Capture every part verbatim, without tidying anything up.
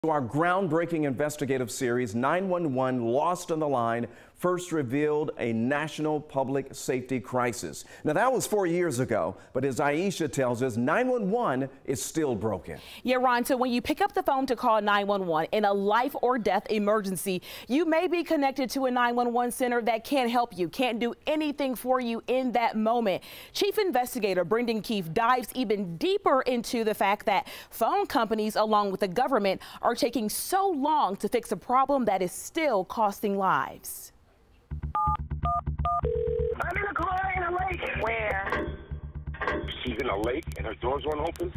Our groundbreaking investigative series, nine one one Lost on the Line, first revealed a national public safety crisis. Now, that was four years ago, but as Aisha tells us, nine one one is still broken. Yeah, Ron, so when you pick up the phone to call nine one one in a life or death emergency, you may be connected to a nine one one center that can't help you, can't do anything for you in that moment. Chief Investigator Brendan Keefe dives even deeper into the fact that phone companies, along with the government, are taking so long to fix a problem that is still costing lives. I'm in a car in a lake. Where? She's in a lake and her doors won't open?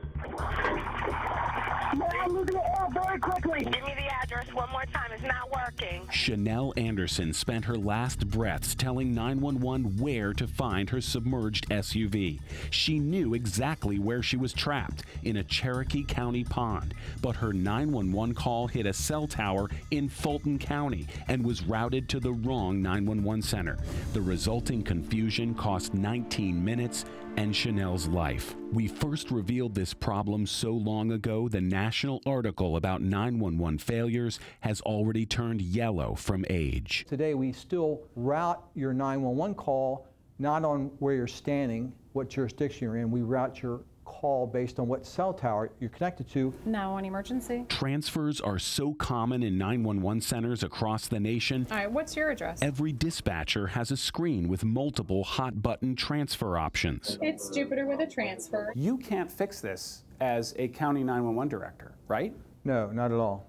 Man, I'm losing it all very quickly. Give me the address one more time. It's not working. Chanel Anderson spent her last breaths telling nine one one where to find her submerged S U V. She knew exactly where she was trapped, in a Cherokee County pond, but her nine one one call hit a cell tower in Fulton County and was routed to the wrong nine one one center. The resulting confusion cost nineteen minutes and Chanel's life. We first revealed this problem so long ago, the national article about nine one one failures has already turned yellow from age. Today, we still route your nine one one call not on where you're standing, what jurisdiction you're in. We route your call based on what cell tower you're connected to. Now an emergency. Transfers are so common in nine one one centers across the nation. All right, what's your address? Every dispatcher has a screen with multiple hot button transfer options. It's Jupiter with a transfer. You can't fix this as a county nine one one director, right? No, not at all.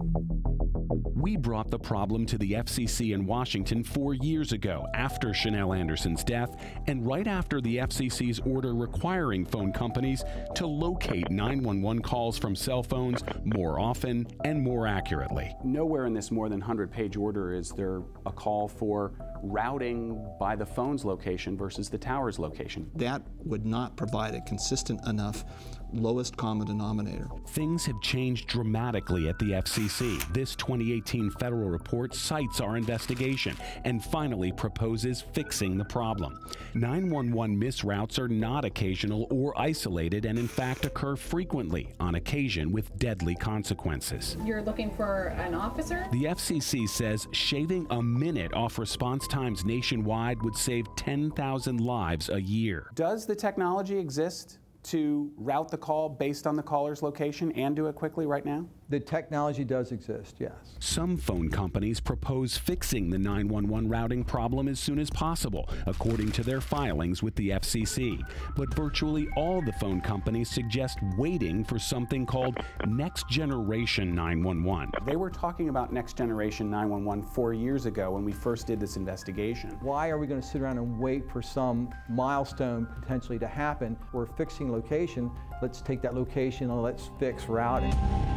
We brought the problem to the F C C in Washington four years ago, after Chanel Anderson's death, and right after the F C C's order requiring phone companies to locate nine one one calls from cell phones more often and more accurately. Nowhere in this more than one hundred page order is there a call for routing by the phone's location versus the tower's location. That would not provide a consistent enough lowest common denominator. Things have changed dramatically at the F C C. This twenty eighteen federal report cites our investigation and finally proposes fixing the problem. nine one one misroutes are not occasional or isolated and in fact occur frequently, on occasion with deadly consequences. You're looking for an officer? The F C C says shaving a minute off response times nationwide would save ten thousand lives a year. Does the technology exist to route the call based on the caller's location and do it quickly right now? The technology does exist, yes. Some phone companies propose fixing the nine one one routing problem as soon as possible, according to their filings with the F C C. But virtually all the phone companies suggest waiting for something called Next Generation nine one one. They were talking about Next Generation nine one one four years ago when we first did this investigation. Why are we going to sit around and wait for some milestone potentially to happen? We're fixing location. Let's take that location and let's fix routing.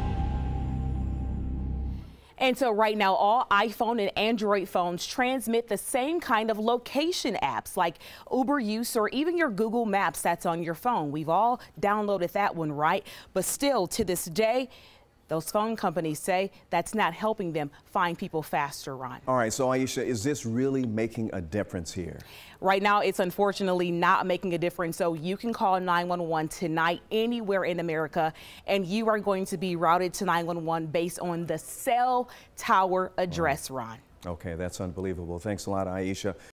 And so right now, all iPhone and Android phones transmit the same kind of location apps like Uber Use or even your Google Maps that's on your phone. We've all downloaded that one, right? But still, to this day, those phone companies say that's not helping them find people faster, Ron. All right, so Aisha, is this really making a difference here? Right now, it's unfortunately not making a difference. So you can call nine one one tonight anywhere in America, and you are going to be routed to nine one one based on the cell tower address, Ron. Okay, that's unbelievable. Thanks a lot, Aisha.